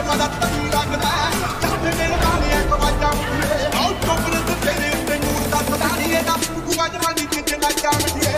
पता तू लगदा जब मेरे गाने को वाजा मुझे आओ चोकरे तो तेरे उत्ते नूर दा पता नहीं है ना तू जवानी किते ना जामदी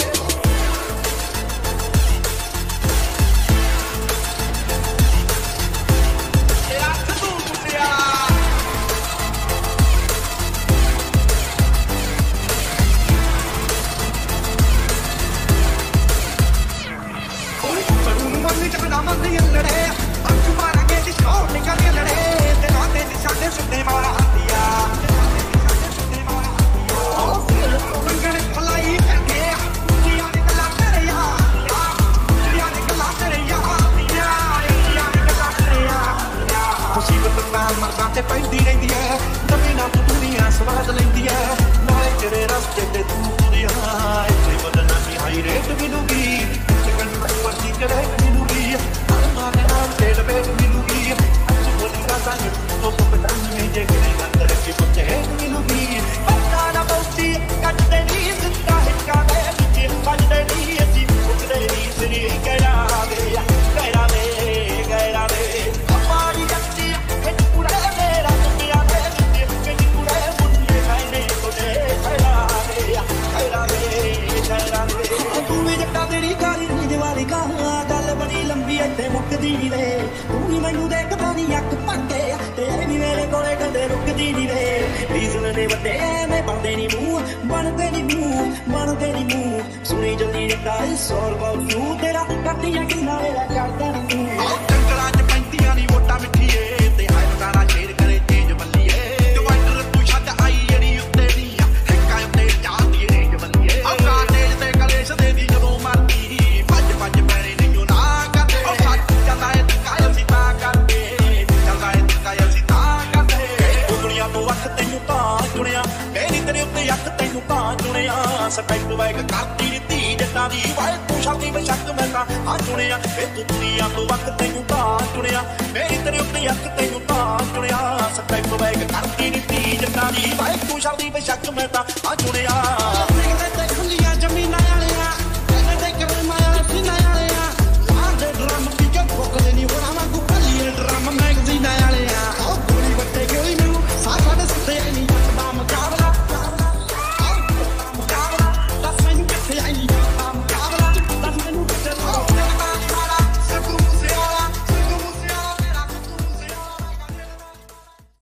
ਤੇ ਪੈਂਦੀ ਰਹਿੰਦੀ ਐ ਨਵੀਂ ਨਾ ਦੁਨੀਆ ਸਵਾਦ ਲੈਂਦੀ ਐ ਨਾਲੇ ਤੇਰੇ ਰਸਤੇ ਤੇ ਤੂੰ ਤੁਰਿਆ ਇੱਥੇ ਬਦਨਾਮੀ ਹਾਈ ਰੇਟ ਮਿਲੂਗੀ ਚਿਕਨ ਪਰਵਰਤੀ ਕਰੇ ਮਿਲੂਗੀ ਆਲਮਾ ਦੇ ਨਾਮ ਤੇ ਲਵੇ ਮਿਲੂਗੀ ਅੱਜ ਬੋਲੀ ਦਾ ਸੰਗ ਤੋਂ ਪਤਾ ਨਹੀਂ ਜੇ ਕਿਹਨੇ ਗੱਲ ਰੱਖੀ ਪੁੱਛੇ ਮਿਲੂਗੀ ਪਤਾ ਨਾ ਬੋਤੀ ਕੱਟਦੇ ਨਹੀਂ ਜ਼ਿੰਦਾ ਹਿੱਕਾ ਦੇ ਵਿੱਚ ਵੱਜਦੇ ਨਹੀਂ ਅਸੀਂ ਉੱਠਦੇ ਨਹੀਂ ਸਰੀ ਗਰਾਵੇ ਅਮਾਰੀ ਜੱਤੀ ਇਹ ਪੂਰਾ गल बड़ी लंबी इत्थे मुकदी नी रे तू ही मैनू देखदा नी अख भरके ते नी मेरे कोले कदे रुकदी नी रे रीजन दे वड्डे मैं बनदे नी मूंह बनदे नी मूंह सुनी जल्दी निकला इस और बात तू तेरा करदियां किन्ना मेरा करदा नी तू जंगलां च पैंदियां नी वोटां मिठीए ते हाय बताना शेर करे चेंज बल्लीए डिवाइडर तू छड्ड आई जड़ी उत्ते दी हिक्का उत्ते जांदी रेंज बल्लीए अका तेज ते कलेश दे दी जदों मरदी भज पैरे नहीं ना करदे ओ सच चलदा ए दिखाया सी तां करदे चलदा ए दिखाया सी तां करदे दुनिया तो वक्त तैनू तां चुनिया मेरी तेरे उत्ते अख तैनू तां चुनिया सपैक्ट वैग करदी रीती जट्टां दी वाए तू शादी बेशक मैं तां आ चुनिया ए तू दुनिया तो वक्त तैनू तां चुनिया मेरी तेरे उत्ते अख तैनू तां चुनिया सपैक्ट वैग करदी रीती जट्टां दी वाए तू शादी बेशक मैं तां आ चुनिया